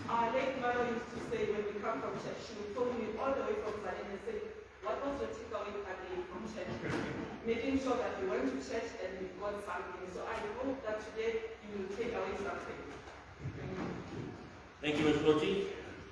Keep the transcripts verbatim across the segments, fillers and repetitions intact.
Our late mother used to say when we come from church, she would phone me all the way from Berlin and say, what was your takeaway today from church? Making sure that we went to church and we got something. So I hope that today you will take away something. Thank you, Miz Lottie.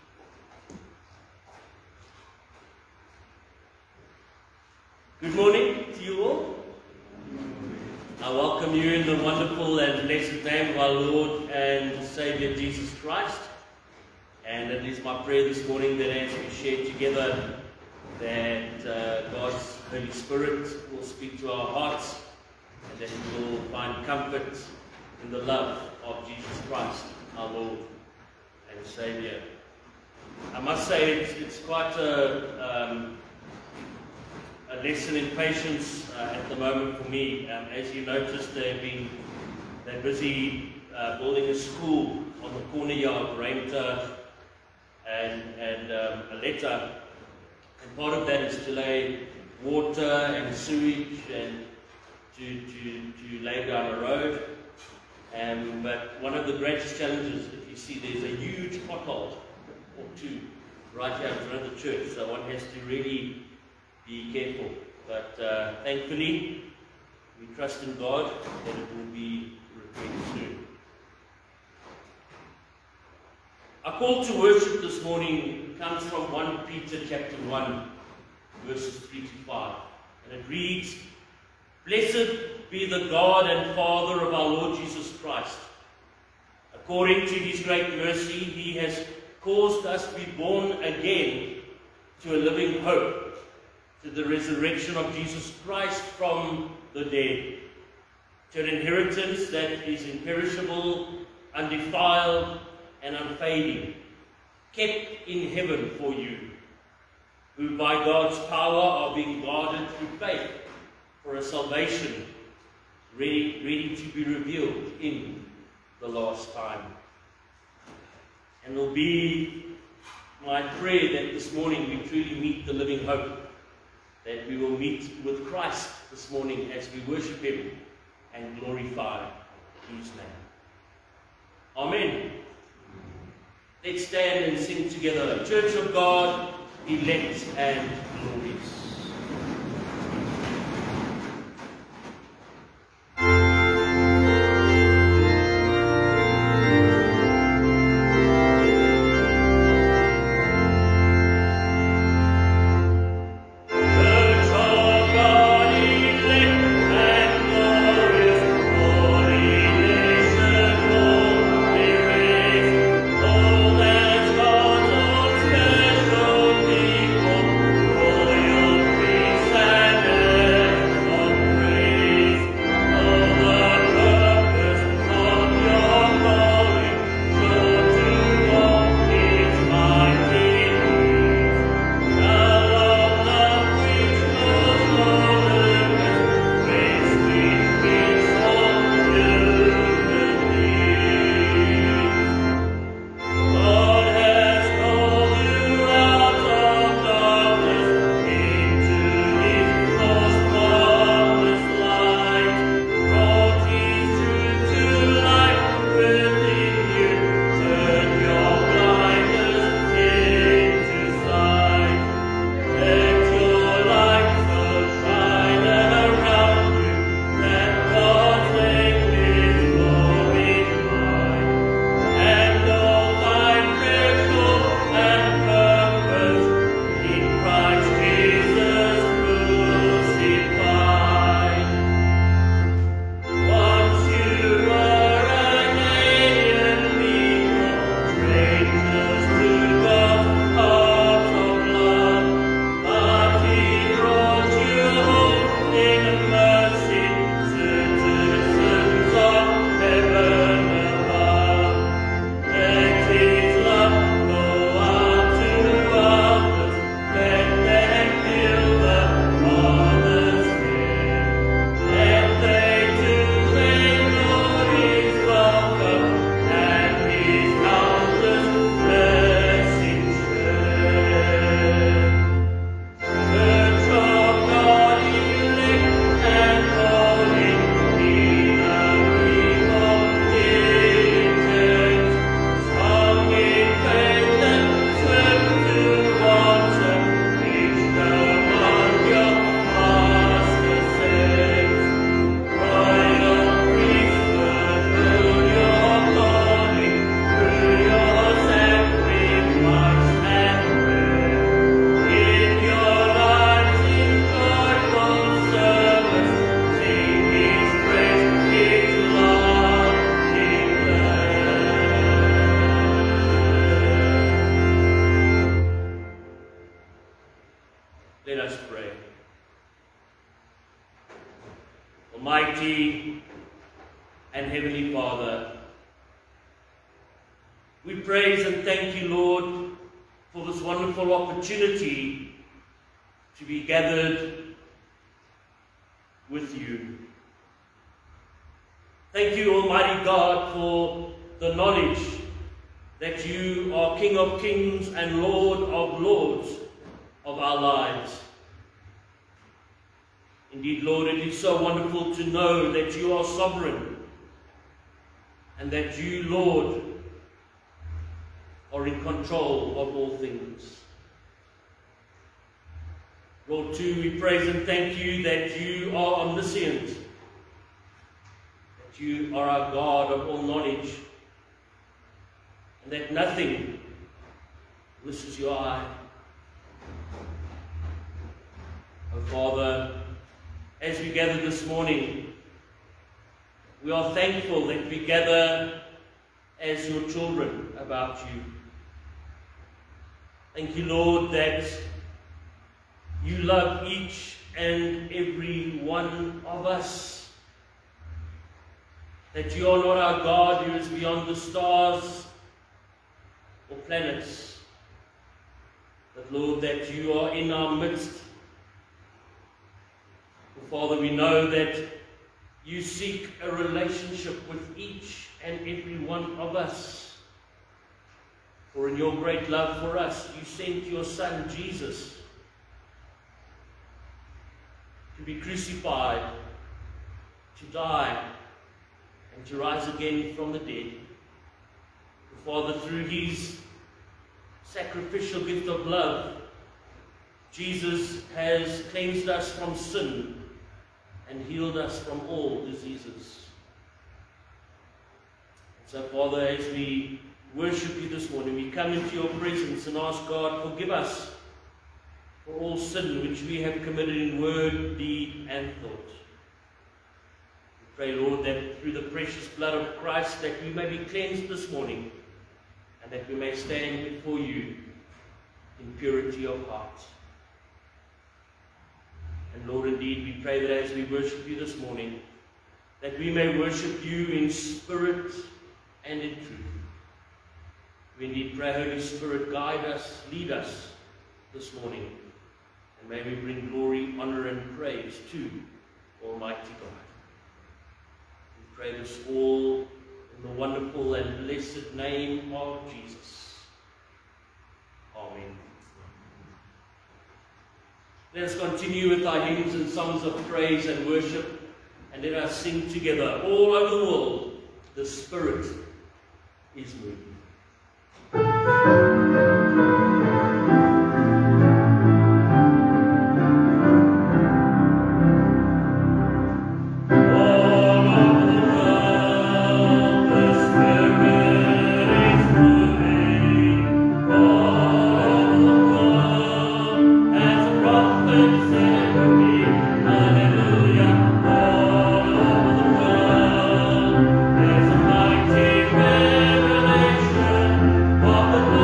Good morning to you all. I welcome you in the wonderful and blessed name of our Lord and Saviour Jesus Christ. And it is my prayer this morning that as we share together, that uh, God's Holy Spirit will speak to our hearts and that we will find comfort in the love of Jesus Christ, our Lord and Saviour. I must say it's, it's quite a, um, a lesson in patience uh, at the moment for me. Um, as you noticed, they've been they're busy uh, building a school on the corner yard, Rainter and, and um, Aletta. And part of that is to lay water and sewage and to, to, to lay down a road. Um, but one of the greatest challenges, if you see, there's a huge pothole or two right here in front of the church, so one has to really be careful. But uh, thankfully, we trust in God that it will be repaired soon. Our call to worship this morning comes from First Peter chapter one, verses three to five. And it reads, "Blessed be the God and Father of our Lord Jesus Christ. According to his great mercy, he has caused us to be born again to a living hope, to the resurrection of Jesus Christ from the dead, to an inheritance that is imperishable, undefiled, and unfading, kept in heaven for you, who by God's power are being guarded through faith for a salvation ready, ready to be revealed in the last time." And it will be my prayer that this morning we truly meet the living hope, that we will meet with Christ this morning as we worship him and glorify his name. Amen. Let's stand and sing together, Church of God, elect and glorious. For your Almighty and Heavenly Father, we praise and thank you, Lord, for this wonderful opportunity to be gathered with you. Thank you, Almighty God, for the knowledge that you are King of Kings and Lord of Lords of our lives. Indeed, Lord, it is so wonderful to know that you are sovereign and that you, Lord, are in control of all things. Lord, too, we praise and thank you that you are omniscient, that you are our God of all knowledge, and that nothing misses your eye. Oh, Father, as we gather this morning, we are thankful that we gather as your children about you. Thank you, Lord, that you love each and every one of us. That you are not our God who is beyond the stars or planets. But Lord, that you are in our midst. Father, we know that you seek a relationship with each and every one of us. For in your great love for us, you sent your Son, Jesus, to be crucified, to die, and to rise again from the dead. Father, through his sacrificial gift of love, Jesus has cleansed us from sin and healed us from all diseases. So, Father, as we worship you this morning, we come into your presence and ask God, forgive us for all sin which we have committed in word, deed, and thought. We pray, Lord, that through the precious blood of Christ that we may be cleansed this morning and that we may stand before you in purity of heart. And Lord, indeed, we pray that as we worship you this morning, that we may worship you in spirit and in truth. We indeed pray, Holy Spirit, guide us, lead us this morning, and may we bring glory, honor, and praise to Almighty God. We pray this all in the wonderful and blessed name of Jesus. Amen. Let us continue with our hymns and songs of praise and worship, and let us sing together. All over the world, the Spirit is moving. Of the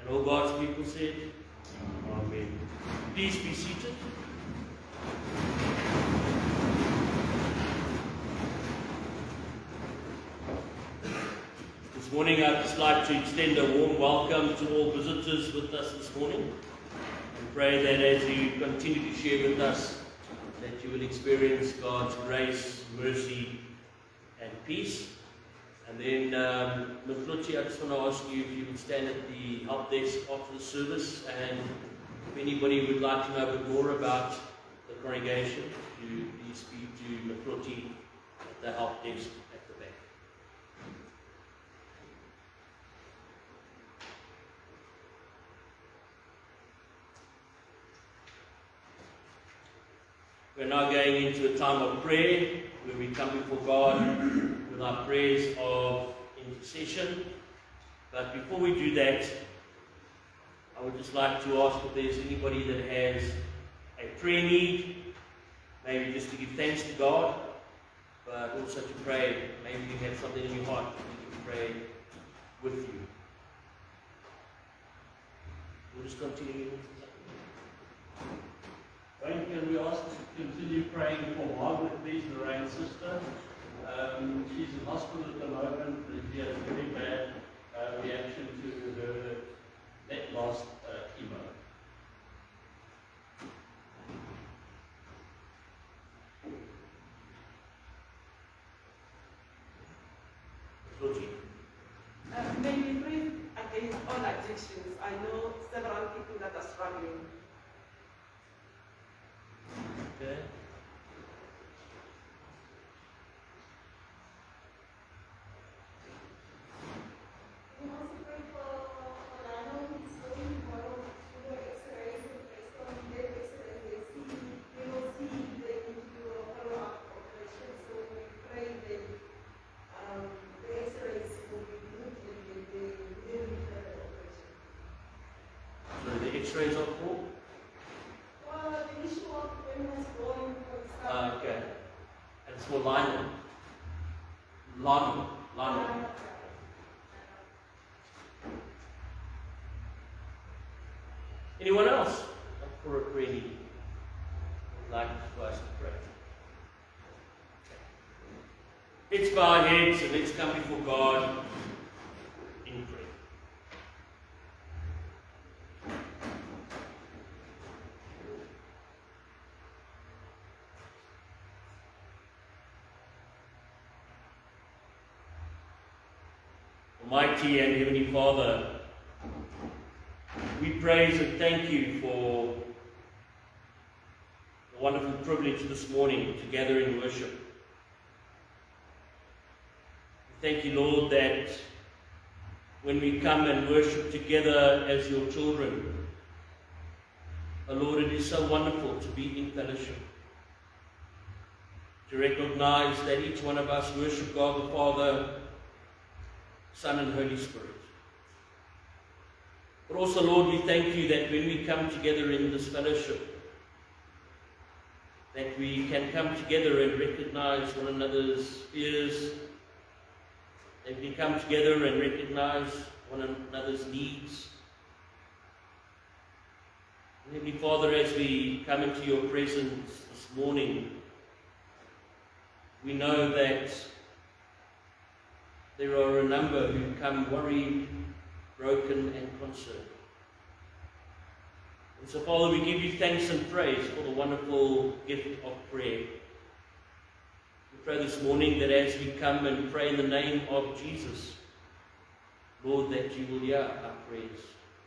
And all God's people said, Amen. Please be seated. This morning I'd just like to extend a warm welcome to all visitors with us this morning, and pray that as you continue to share with us, that you will experience God's grace, mercy and peace. And then, um, Mfluti, I just want to ask you if you would stand at the help desk after the service, and if anybody would like to know a bit more about the congregation, you please speak to Mfluti at the help desk at the back. We're now going into a time of prayer where we come before God with our prayers of intercession. But before we do that, I would just like to ask if there's anybody that has a prayer need, maybe just to give thanks to God, but also to pray. Maybe you have something in your heart that you can pray with you. We'll just continue. Frank, can we ask to continue praying for Margaret, please, Lorraine's sister? Um, she's in hospital at the moment. She has a very bad uh, reaction to her net last uh, chemo. Uh, may we pray against all addictions. I know several people that are struggling. Okay. So the X-rays are full? Uh, okay. And it's for Lionel. Lionel. Lionel. Anyone else up for a prayer need? Would like for us to pray. Okay. Let's bow our heads and let's come before God in prayer. Almighty and Heavenly Father, we praise and thank you for the wonderful privilege this morning to gather in worship. We thank you, Lord, that when we come and worship together as your children, oh Lord, it is so wonderful to be in fellowship, to recognize that each one of us worship God the Father, Son and Holy Spirit. But also, Lord, we thank you that when we come together in this fellowship, that we can come together and recognize one another's fears, that we come together and recognize one another's needs. And Heavenly Father, as we come into your presence this morning, we know that there are a number who come worried, broken and concerned. And so, Father, we give you thanks and praise for the wonderful gift of prayer. We pray this morning that as we come and pray in the name of Jesus, Lord, that you will hear our prayers.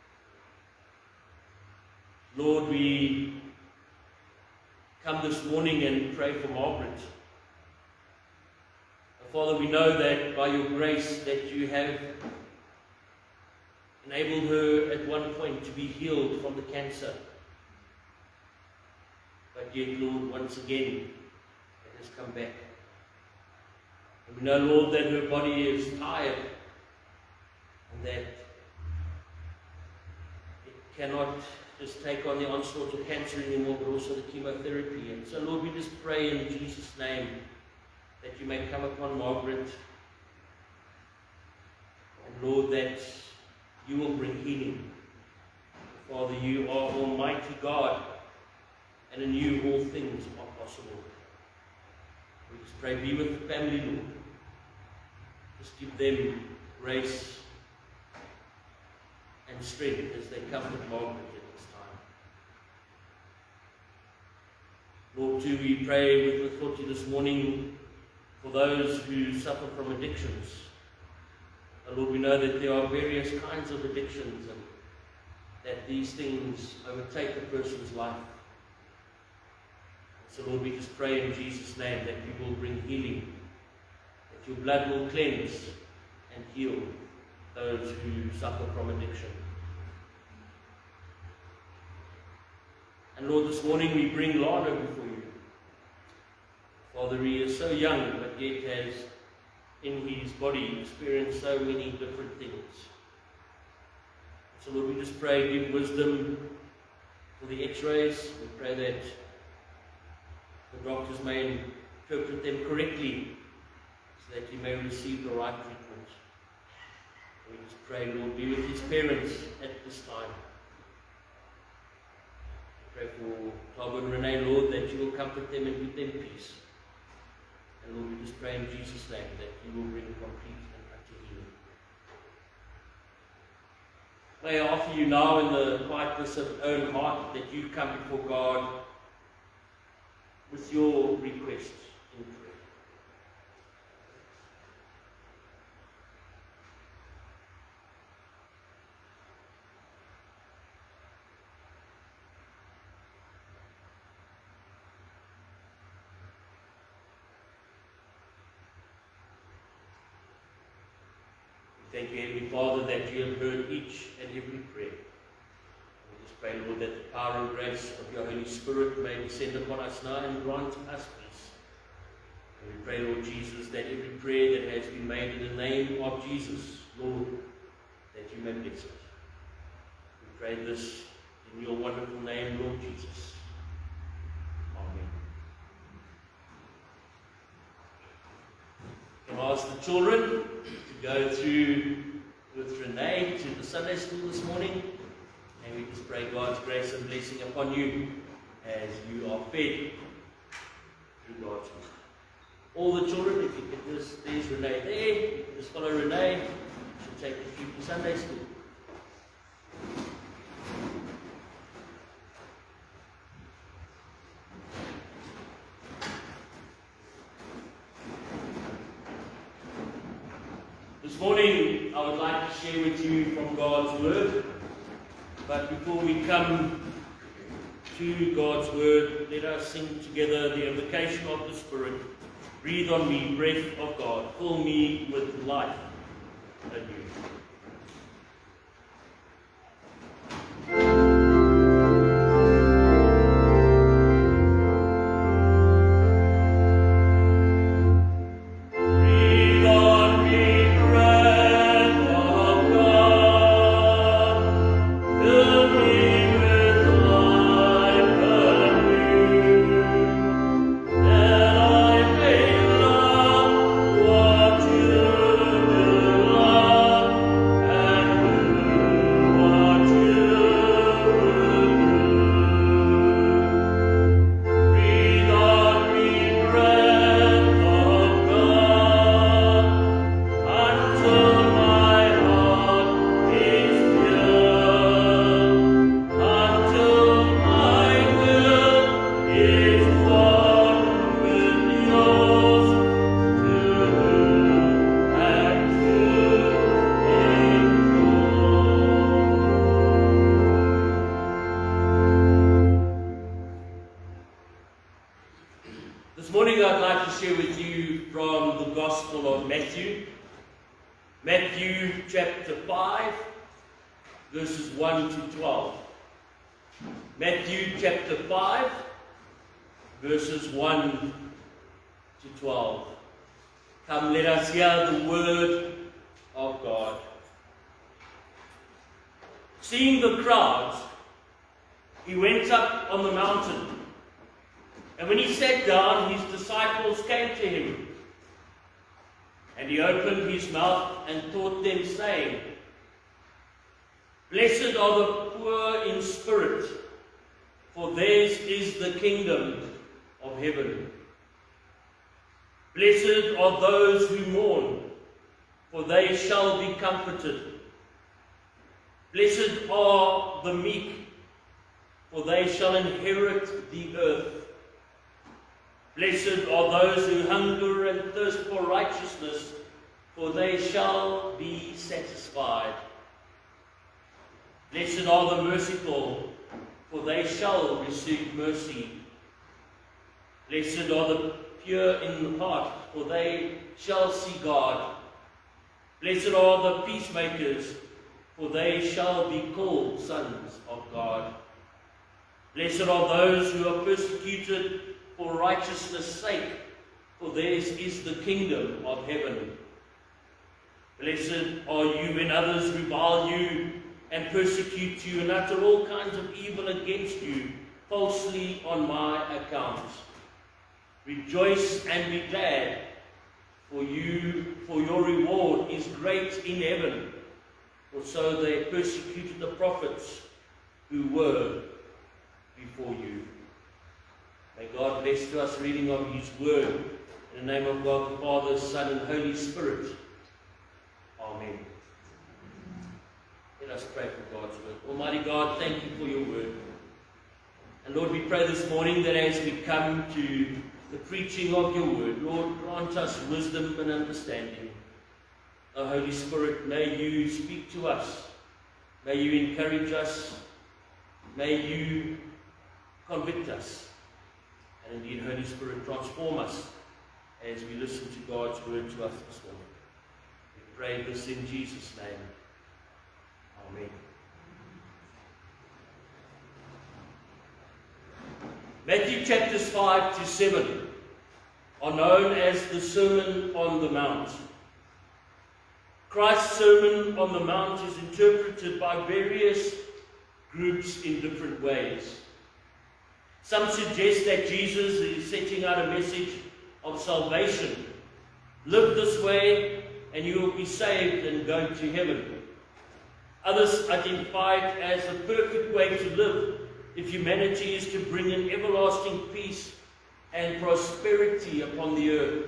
Lord, we come this morning and pray for Margaret. Father, we know that by your grace that you have enabled her at one point to be healed from the cancer. But yet, Lord, once again, it has come back. And we know, Lord, that her body is tired and that it cannot just take on the onslaught of cancer anymore, but also the chemotherapy. And so, Lord, we just pray in Jesus' name that you may come upon Margaret, and Lord, that you will bring healing. Father, you are Almighty God, and in you all things are possible. We just pray, be with the family, Lord. Just give them grace and strength as they comfort Margaret at this time. Lord, too, we pray with authority this morning for those who suffer from addictions. And Lord, we know that there are various kinds of addictions and that these things overtake a person's life. So Lord, we just pray in Jesus' name that you will bring healing, that your blood will cleanse and heal those who suffer from addiction. And Lord, this morning we bring Lana before you. Father, he is so young, but yet has in his body experienced so many different things. So Lord, we just pray, give wisdom for the x-rays. We pray that the doctors may interpret them correctly so that he may receive the right treatment. We just pray, Lord, be with his parents at this time. We pray for Togo and Renee, Lord, that you will comfort them and give them peace. And Lord, we just pray in Jesus' name that you will bring complete and utter healing. May I offer you now in the quietness of your own heart that you come before God with your requests in prayer. Thank you, Heavenly Father, that you have heard each and every prayer. We just pray, Lord, that the power and grace of your Holy Spirit may descend upon us now and grant us peace. And we pray, Lord Jesus, that every prayer that has been made in the name of Jesus, Lord, that you may bless it. We pray this in your wonderful name, Lord Jesus. Amen. Can I ask the children to go through with Renee to the Sunday school this morning, and we just pray God's grace and blessing upon you as you are fed through God's word. All the children, if you can just, there's Renee there, you can just follow Renee, she'll take you through to Sunday school. This morning, I would like to share with you from God's Word. But before we come to God's Word, let us sing together the invocation of the Spirit. Breathe on me, breath of God. Fill me with life anew. This morning I'd like to share with you from the Gospel of Matthew. Matthew chapter five, verses one to twelve. Matthew chapter five, verses one to twelve. Come, let us hear the word of God. Seeing the crowds, he went up on the mountain. And when he sat down, his disciples came to him. And he opened his mouth and taught them, saying, Blessed are the poor in spirit, for theirs is the kingdom of heaven. Blessed are those who mourn, for they shall be comforted. Blessed are the meek, for they shall inherit the earth. Blessed are those who hunger and thirst for righteousness, for they shall be satisfied. Blessed are the merciful, for they shall receive mercy. Blessed are the pure in heart, for they shall see God. Blessed are the peacemakers, for they shall be called sons of God. Blessed are those who are persecuted for righteousness' sake, for theirs is the kingdom of heaven. Blessed are you when others revile you and persecute you and utter all kinds of evil against you falsely on my account. Rejoice and be glad, for you, for your reward is great in heaven. For so they persecuted the prophets who were before you. May God bless to us reading of His Word. In the name of God the Father, Son, and Holy Spirit. Amen. Let us pray for God's Word. Almighty God, thank you for your Word. And Lord, we pray this morning that as we come to the preaching of your Word, Lord, grant us wisdom and understanding. O Holy Spirit, may you speak to us. May you encourage us. May you convict us. And indeed, Holy Spirit, transform us as we listen to God's Word to us this morning. We pray this in Jesus' name. Amen. Matthew chapters five to seven are known as the Sermon on the Mount. Christ's Sermon on the Mount is interpreted by various groups in different ways. Some suggest that Jesus is setting out a message of salvation. Live this way and you will be saved and go to heaven. Others identify it as the perfect way to live if humanity is to bring an everlasting peace and prosperity upon the earth.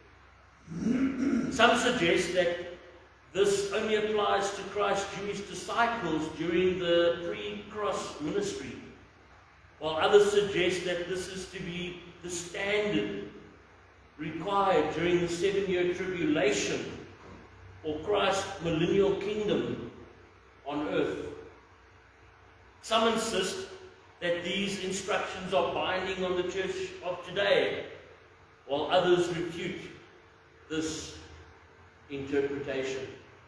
Some suggest that this only applies to Christ's Jewish disciples during the pre-cross ministry, while others suggest that this is to be the standard required during the seven-year tribulation or Christ's millennial kingdom on earth. Some insist that these instructions are binding on the church of today, while others refute this interpretation.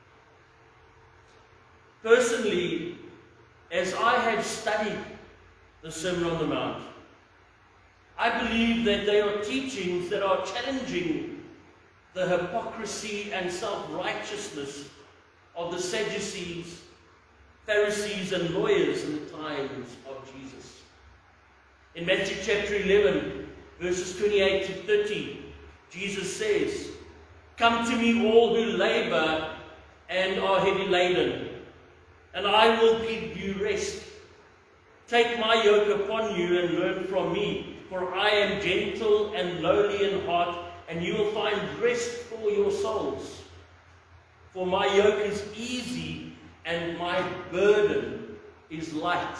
Personally, as I have studied the Sermon on the Mount, I believe that they are teachings that are challenging the hypocrisy and self-righteousness of the Sadducees, Pharisees, and lawyers in the times of Jesus. In Matthew chapter eleven, verses twenty-eight to thirty, Jesus says, "Come to me all who labor and are heavy laden, and I will give you rest. Take my yoke upon you and learn from me, for I am gentle and lowly in heart, and you will find rest for your souls. For my yoke is easy and my burden is light."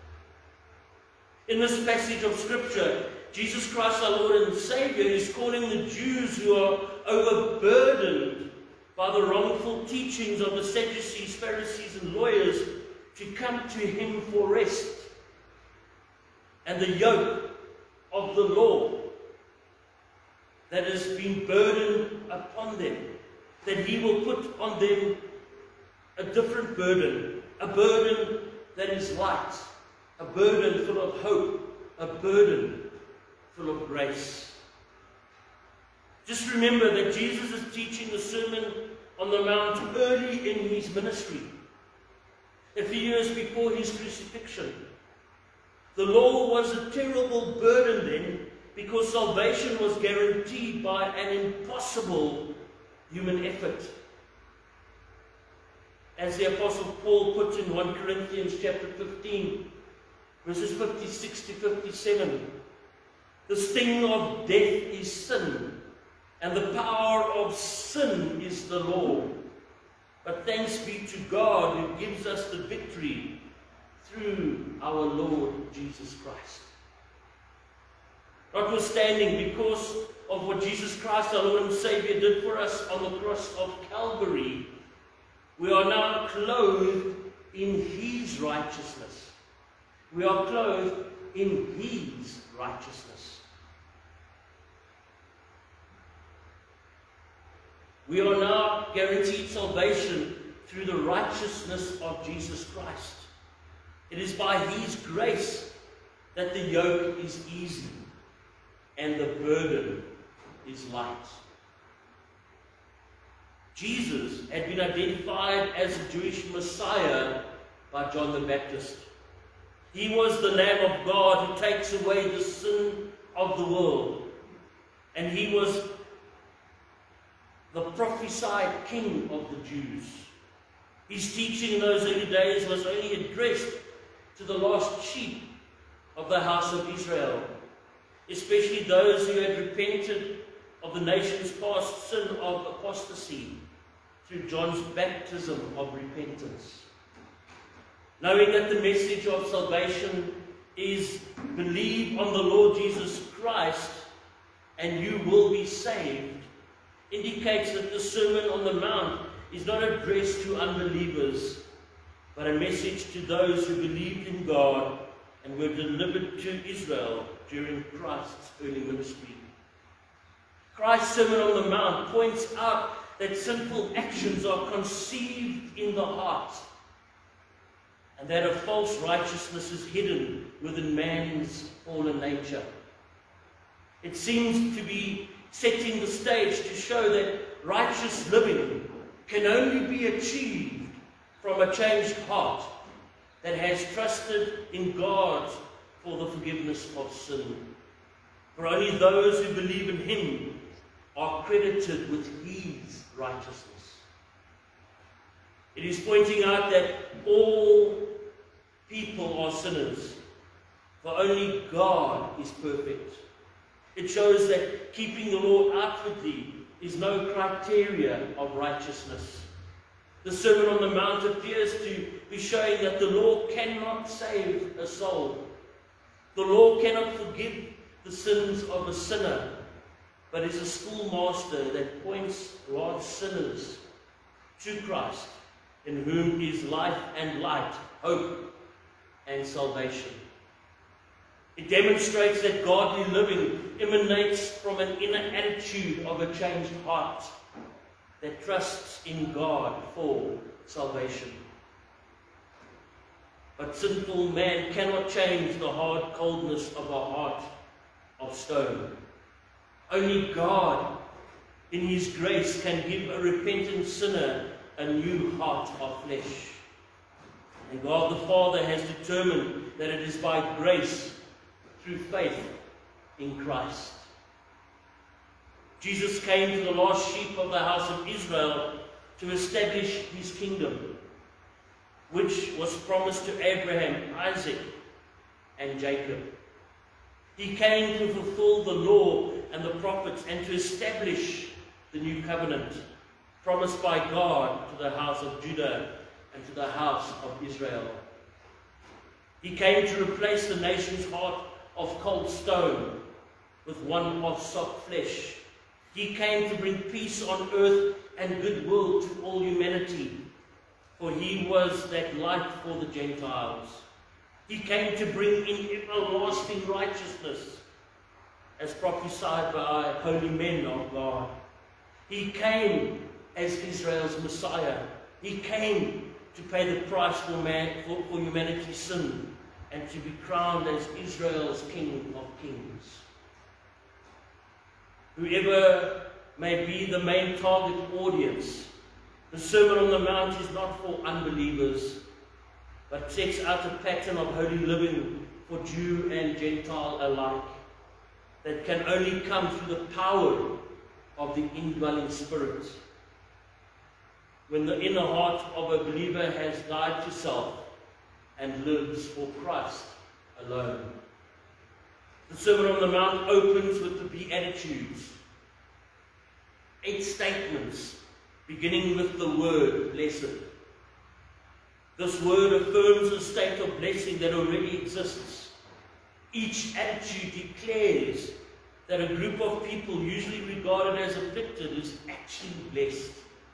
In this passage of Scripture, Jesus Christ, our Lord and Savior, is calling the Jews who are overburdened by the wrongful teachings of the Sadducees, Pharisees, and lawyers to come to Him for rest. And the yoke of the law that has been burdened upon them, that He will put on them a different burden, a burden that is light, a burden full of hope, a burden full of grace. Just remember that Jesus is teaching the Sermon on the Mount early in His ministry, a few years before His crucifixion. The law was a terrible burden then, because salvation was guaranteed by an impossible human effort. as the Apostle Paul puts in First Corinthians chapter fifteen, verses fifty-six to fifty-seven, the sting of death is sin, and the power of sin is the law. But thanks be to God who gives us the victory through our Lord Jesus Christ. Notwithstanding, because of what Jesus Christ, our Lord and Savior, did for us on the cross of Calvary, we are now clothed in His righteousness. We are clothed in His righteousness. We are now guaranteed salvation through the righteousness of Jesus Christ. It is by His grace that the yoke is easy and the burden is light. Jesus had been identified as a Jewish Messiah by John the Baptist. He was the Lamb of God who takes away the sin of the world. And He was the prophesied King of the Jews. His teaching in those early days was only addressed to the lost sheep of the house of Israel, especially those who had repented of the nation's past sin of apostasy through John's baptism of repentance. Knowing that the message of salvation is believe on the Lord Jesus Christ and you will be saved, indicates that the Sermon on the Mount is not addressed to unbelievers, but a message to those who believed in God and were delivered to Israel during Christ's early ministry. Christ's Sermon on the Mount points out that sinful actions are conceived in the heart, and that a false righteousness is hidden within man's fallen nature. It seems to be setting the stage to show that righteous living can only be achieved from a changed heart that has trusted in God for the forgiveness of sin. For only those who believe in Him are credited with His righteousness. It is pointing out that all people are sinners, for only God is perfect. It shows that keeping the law outwardly is no criteria of righteousness. The Sermon on the Mount appears to be showing that the law cannot save a soul. The law cannot forgive the sins of a sinner, but is a schoolmaster that points lost sinners to Christ, in whom is life and light, hope and salvation. It demonstrates that godly living emanates from an inner attitude of a changed heart that trusts in God for salvation. But sinful man cannot change the hard coldness of a heart of stone. Only God, in His grace, can give a repentant sinner a new heart of flesh. And God the Father has determined that it is by grace, through faith in Christ. Jesus came to the lost sheep of the house of Israel to establish His kingdom, which was promised to Abraham, Isaac, and Jacob. He came to fulfill the law and the prophets and to establish the new covenant promised by God to the house of Judah and to the house of Israel. He came to replace the nation's heart of cold stone with one of soft flesh. He came to bring peace on earth and goodwill to all humanity, for He was that light for the Gentiles. He came to bring in everlasting righteousness, as prophesied by holy men of God. He came as Israel's Messiah. He came to pay the price for, man, for, for humanity's sin, and to be crowned as Israel's King of Kings. Whoever may be the main target audience, the Sermon on the Mount is not for unbelievers, but sets out a pattern of holy living for Jew and Gentile alike, that can only come through the power of the indwelling Spirit. when the inner heart of a believer has died to self and lives for Christ alone. The Sermon on the Mount opens with the Beatitudes. Eight statements, beginning with the word blessed. This word affirms a state of blessing that already exists. Each attitude declares that a group of people usually regarded as afflicted is actually blessed.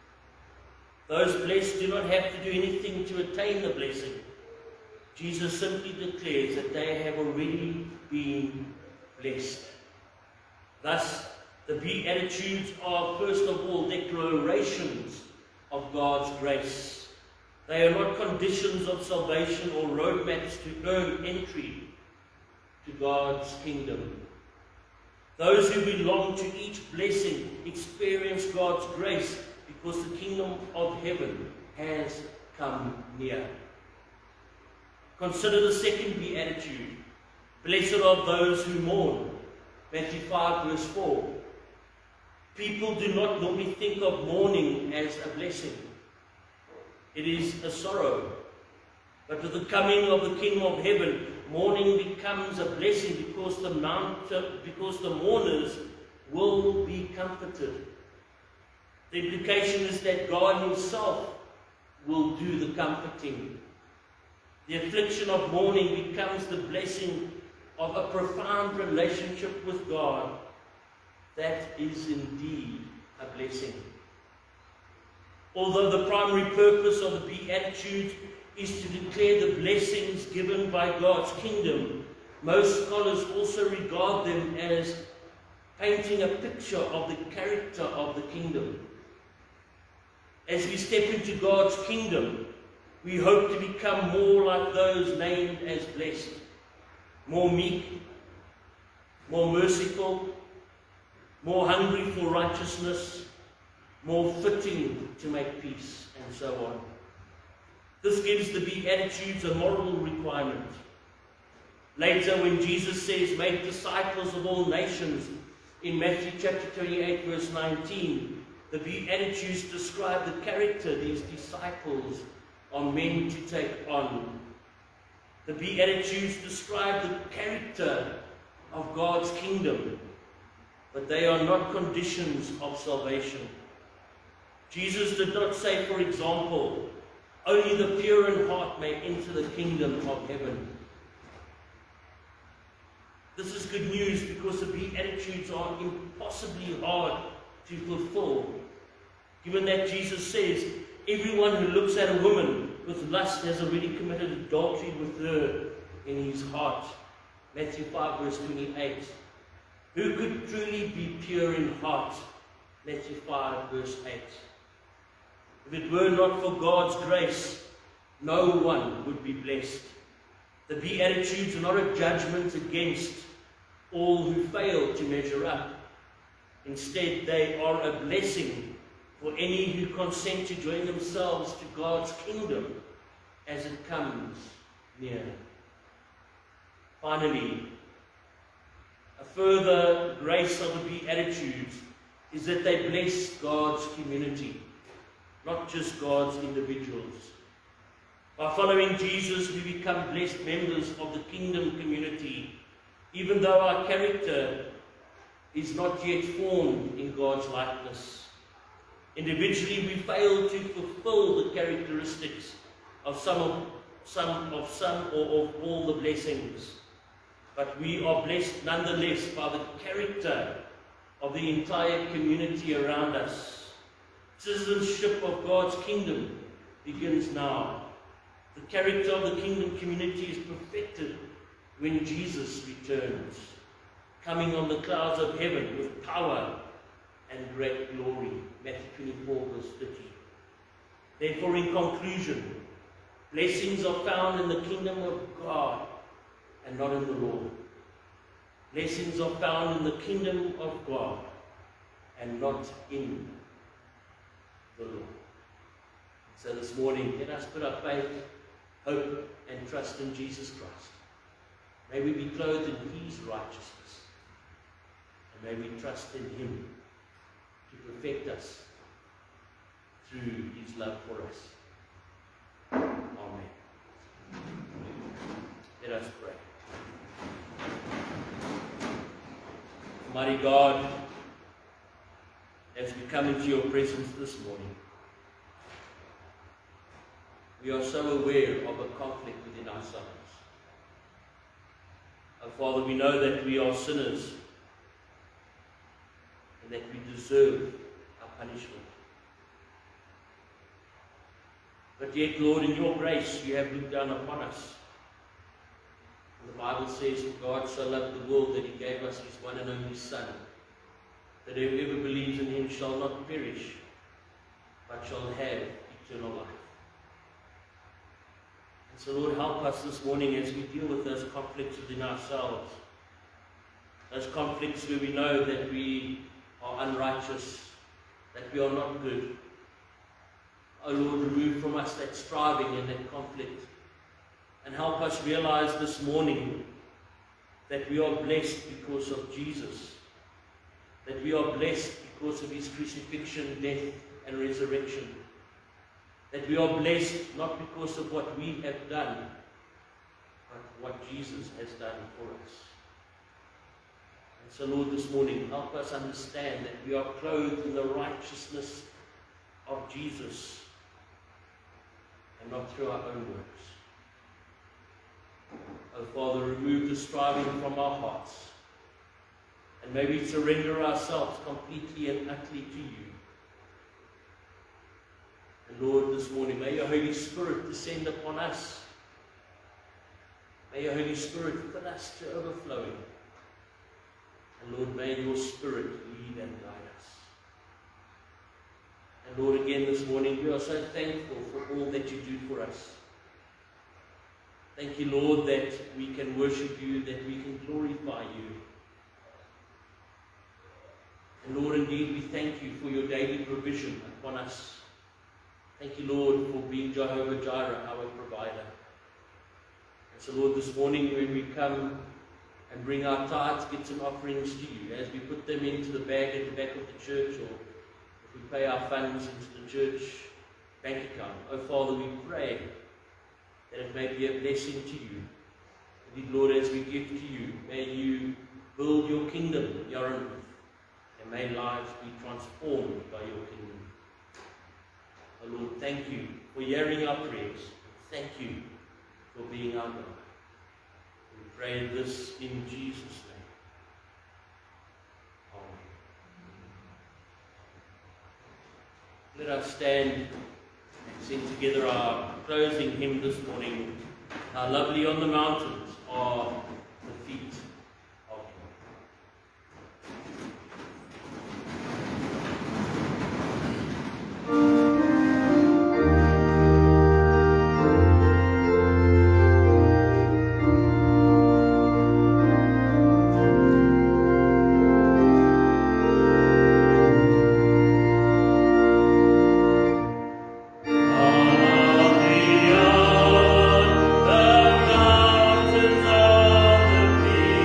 Those blessed do not have to do anything to attain the blessing. Jesus simply declares that they have already been blessed. Thus, the Beatitudes are first of all declarations of God's grace. They are not conditions of salvation or roadmaps to earn entry to God's kingdom. Those who belong to each blessing experience God's grace because the kingdom of heaven has come near. Consider the second Beatitude. Blessed are those who mourn. Matthew five verse four. People do not normally think of mourning as a blessing. It is a sorrow. But with the coming of the King of Heaven, mourning becomes a blessing because the, mount, because the mourners will be comforted. The implication is that God Himself will do the comforting. The affliction of mourning becomes the blessing of a profound relationship with God. That is indeed a blessing. Although the primary purpose of the Beatitudes is to declare the blessings given by God's kingdom, most scholars also regard them as painting a picture of the character of the kingdom. As we step into God's kingdom, we hope to become more like those named as blessed, more meek, more merciful, more hungry for righteousness, more fitting to make peace, and so on. This gives the Beatitudes a moral requirement. Later, when Jesus says, "Make disciples of all nations," in Matthew chapter twenty-eight, verse nineteen, the Beatitudes describe the character these disciples are meant to take on. The Beatitudes describe the character of God's kingdom, but they are not conditions of salvation. Jesus did not say, for example, only the pure in heart may enter the kingdom of heaven. This is good news because the Beatitudes are impossibly hard to fulfill, given that Jesus says, everyone who looks at a woman with lust has already committed adultery with her in his heart. Matthew five verse twenty-eight. Who could truly be pure in heart? Matthew five verse eight. If it were not for God's grace, no one would be blessed. The Beatitudes are not a judgment against all who fail to measure up. Instead, they are a blessing for any who consent to join themselves to God's kingdom as it comes near. Finally, a further grace of the Beatitudes is that they bless God's community, not just God's individuals. By following Jesus, we become blessed members of the kingdom community, even though our character is not yet formed in God's likeness. Individually, we fail to fulfill the characteristics of some of some of some or of all the blessings, but we are blessed nonetheless by the character of the entire community around us. Citizenship of God's kingdom begins now. The character of the kingdom community is perfected when Jesus returns, coming on the clouds of heaven with power and great glory. Matthew twenty-four verse thirty. Therefore, in conclusion, blessings are found in the kingdom of God and not in the law. Blessings are found in the kingdom of God and not in the law. So this morning, let us put our faith, hope, and trust in Jesus Christ. May we be clothed in His righteousness, and may we trust in Him to perfect us through his love for us. Amen. Let us pray. Mighty God, as we come into your presence this morning, we are so aware of a conflict within ourselves. And Father, we know that we are sinners and that we deserve our punishment. But yet, Lord, in your grace, you have looked down upon us. And the Bible says, God so loved the world that he gave us his one and only Son, that whoever believes in him shall not perish, but shall have eternal life. And so, Lord, help us this morning as we deal with those conflicts within ourselves, those conflicts where we know that we are unrighteous, that we are not good. Oh Lord, remove from us that striving and that conflict, and help us realize this morning that we are blessed because of Jesus, that we are blessed because of his crucifixion, death, and resurrection, that we are blessed not because of what we have done, but what Jesus has done for us. And so, Lord, this morning, help us understand that we are clothed in the righteousness of Jesus and not through our own works. Oh, Father, remove the striving from our hearts, and may we surrender ourselves completely and utterly to you. And Lord, this morning, may your Holy Spirit descend upon us. May your Holy Spirit fill us to overflowing. And Lord, may your Spirit lead and guide us. And Lord, again this morning, we are so thankful for all that you do for us. Thank you, Lord, that we can worship you, that we can glorify you. And Lord, indeed, we thank you for your daily provision upon us. Thank you, Lord, for being Jehovah Jireh, our provider. And so, Lord, this morning when we come and bring our tithes, gifts and offerings to you, as we put them into the bag at the back of the church, or if we pay our funds into the church bank account, oh Father, we pray that it may be a blessing to you. Indeed, Lord, as we give to you, may you build your kingdom in Yarranworth, and may lives be transformed by your kingdom. Oh Lord, thank you for hearing our prayers. Thank you for being our God. We pray this in Jesus' name. Amen. Let us stand and sing together our closing hymn this morning. How lovely on the mountains are the feet of God. The mountains of the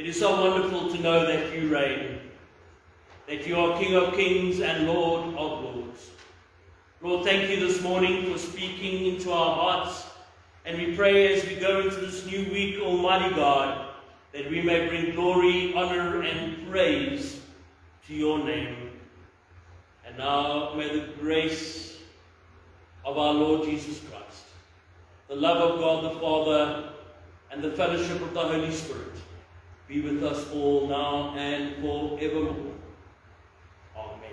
is so wonderful to know that you reign, that you are King of kings and Lord of lords. Lord, thank you this morning for speaking into our hearts, and we pray as we go into this new week, Almighty God, that we may bring glory, honor, and praise to your name. And now may the grace of our Lord Jesus Christ, the love of God the Father, and the fellowship of the Holy Spirit be with us all now and forevermore. Amen.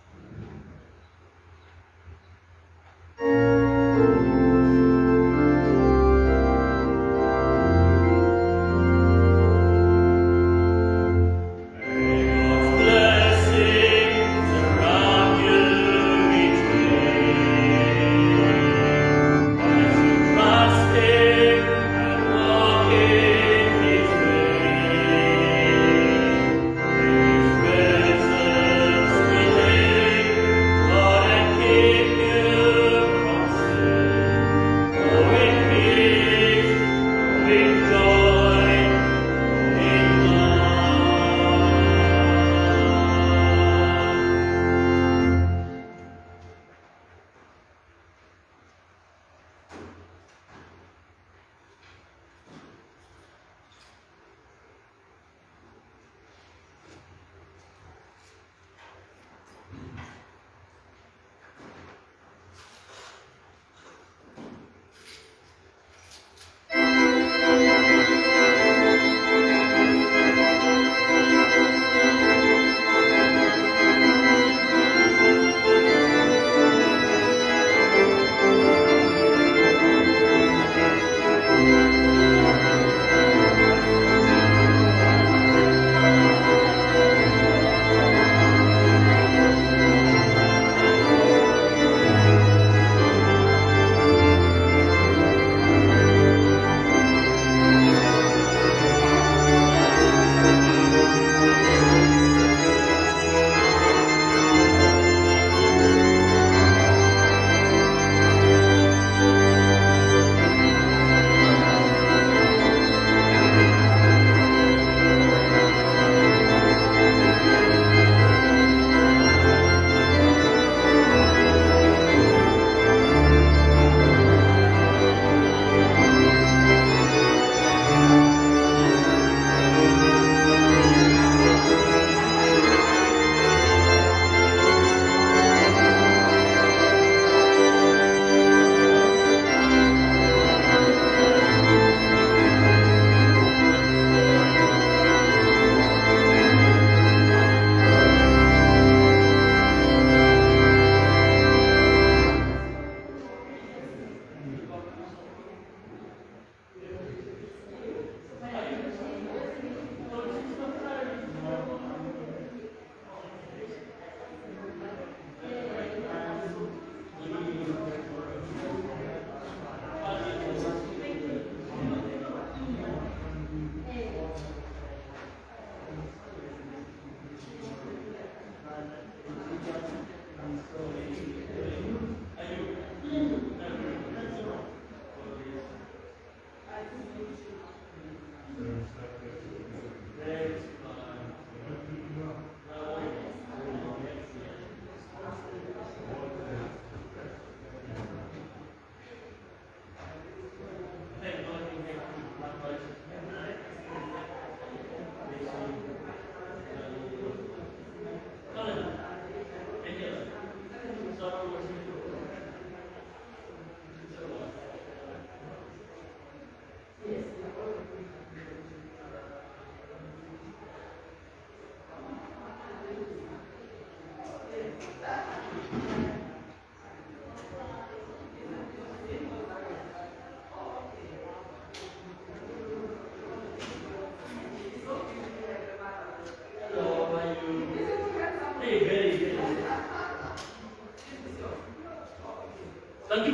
Thank you,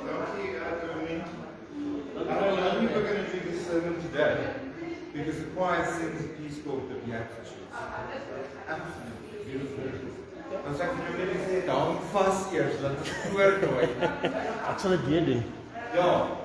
Tony. I think we're going to do this sermon today because the choir sings a piece called the Beatitudes. Absolutely beautiful. Dan sê ek vir julle net sê, hang vas eers, laat ons voorgooi. Ek sal dit weer doen. Ja.